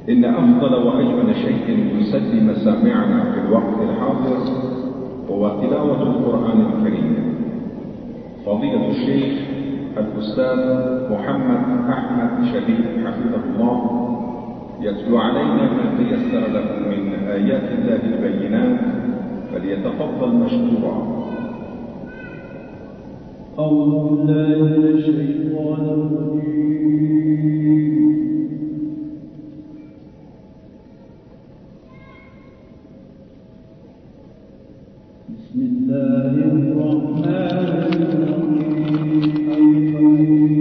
إن أفضل وأجمل شيء يسلي مسامعنا في الوقت الحاضر هو تلاوة القرآن الكريم. فضيلة الشيخ الأستاذ محمد أحمد شريف حفظه الله يتلو علينا ما تيسر له من آيات الله البينات، فليتفضل مشكورا. أعوذ بالله من الشيطان الرجيم. بسم الله الرحمن الرحيم.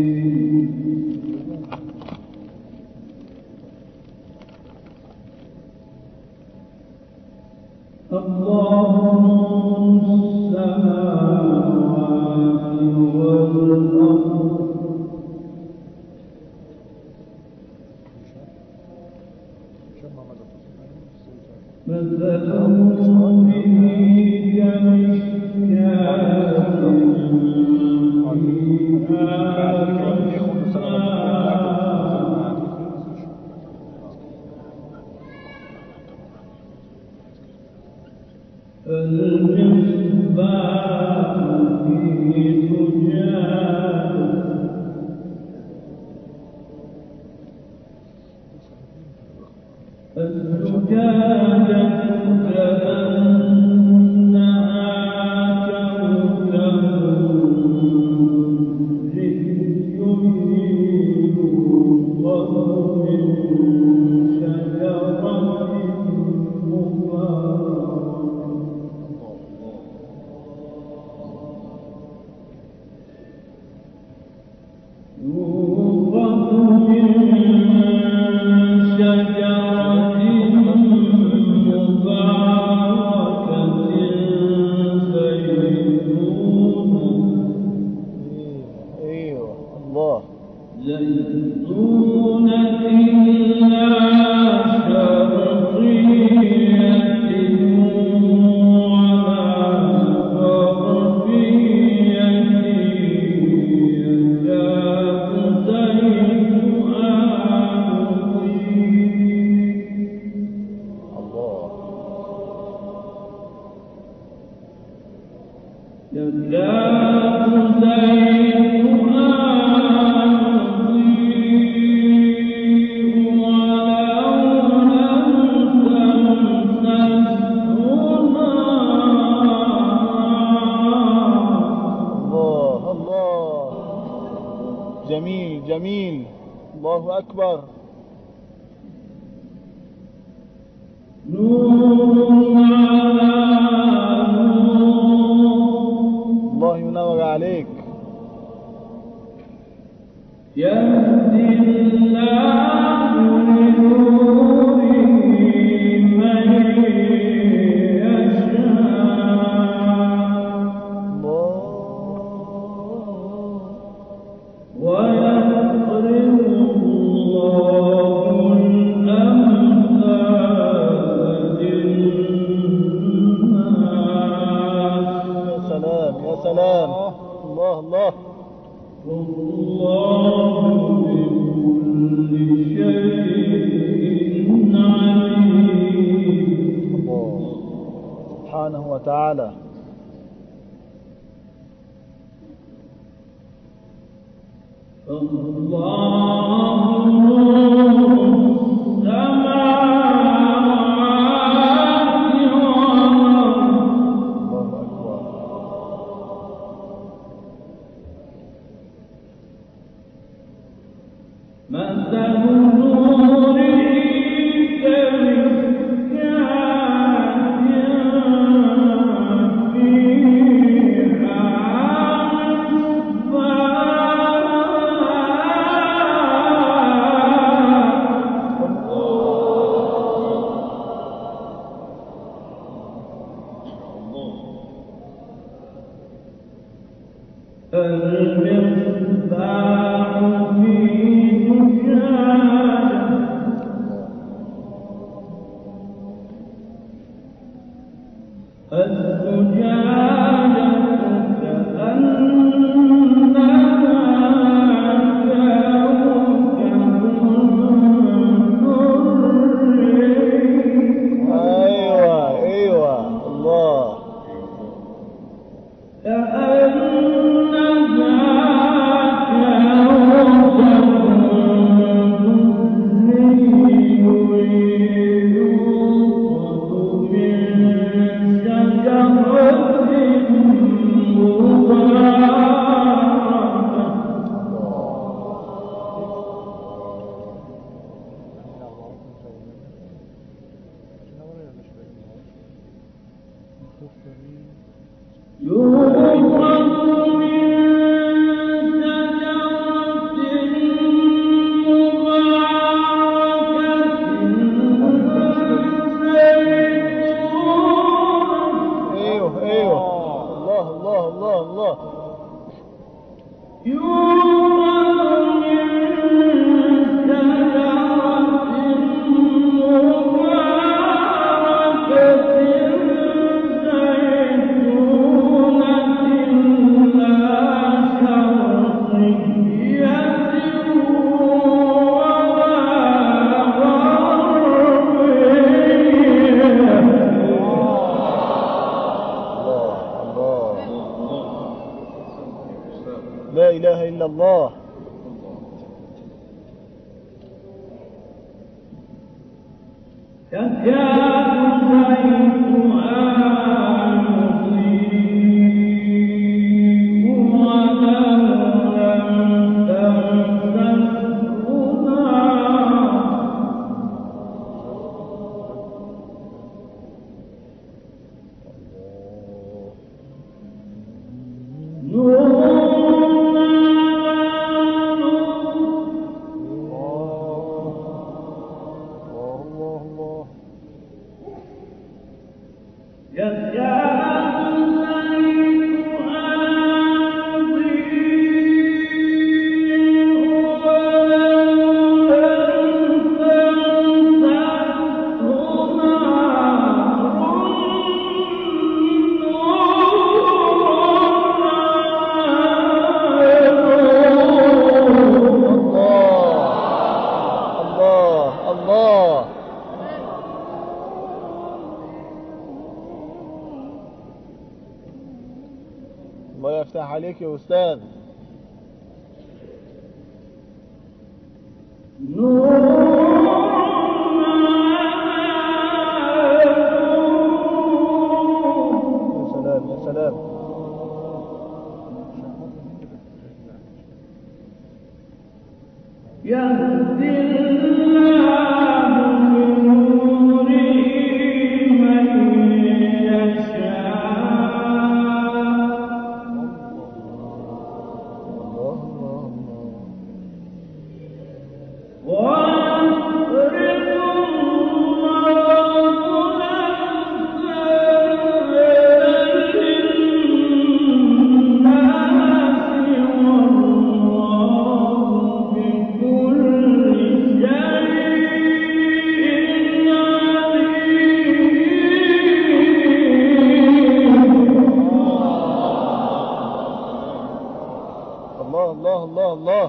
الله نور السماوات والأرض مثل نوره جميل. الله أكبر. الله ينور عليك. يهدي الله لنوره من يشاء ويضرب الله الأمثال للناس. يا سلام يا سلام. الله الله. والله بكل شيء عليم. الله سبحانه وتعالى. الله نور السماوات والأرض مثل نوره المصباح في الزجاجة كأنها كوكب الله يفتح عليك يا أستاذ. يا سلام. يهدي الله لنوره من يشاء ويضرب الله الأمثال للناس والله بكل شيء عليم. الله.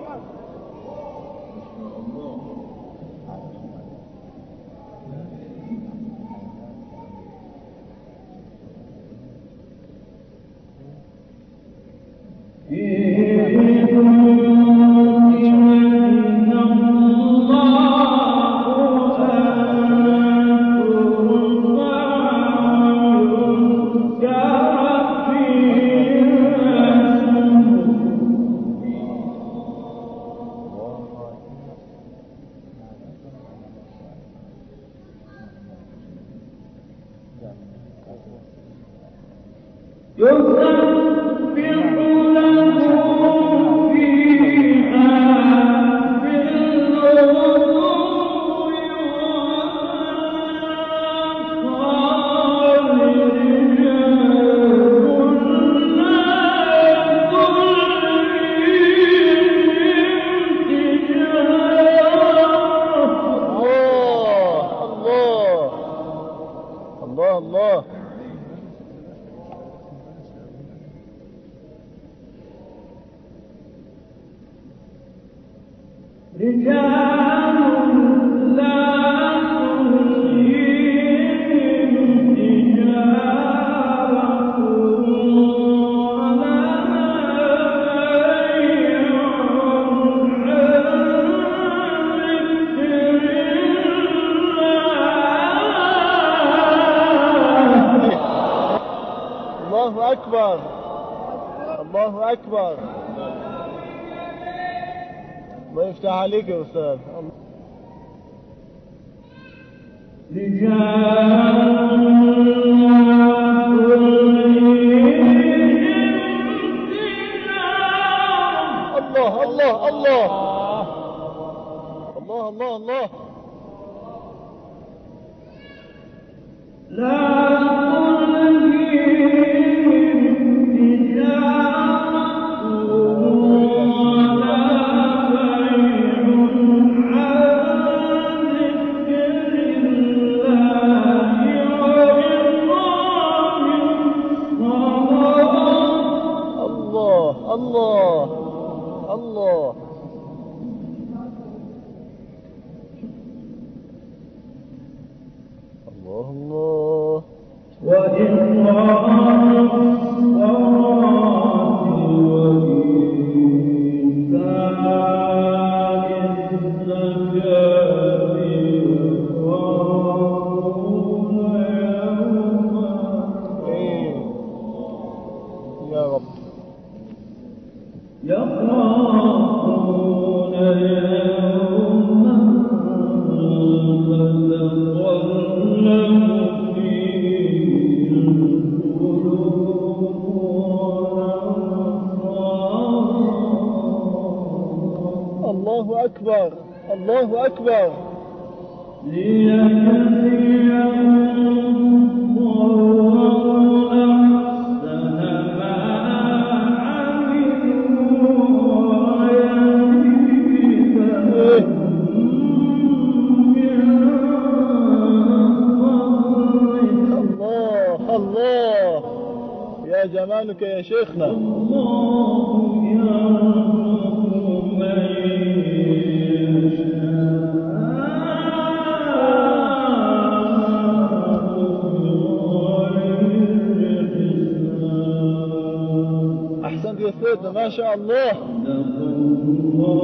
الله. رجال لا تلهيهم تجارة ولا بيع عن ذكر الله. الله أكبر. الله أكبر. الله يفتح عليك يا أستاذ. الله. لا تلهيهم تجارة ولا بيع عن ذكر الله وإقام الصلاة. الله. وإقام الصلاة وإيتاء الزكاة أكبر الله أكبر. الله الله يا جمالك يا شيخنا. أحسنت يا سيدنا ما شاء الله.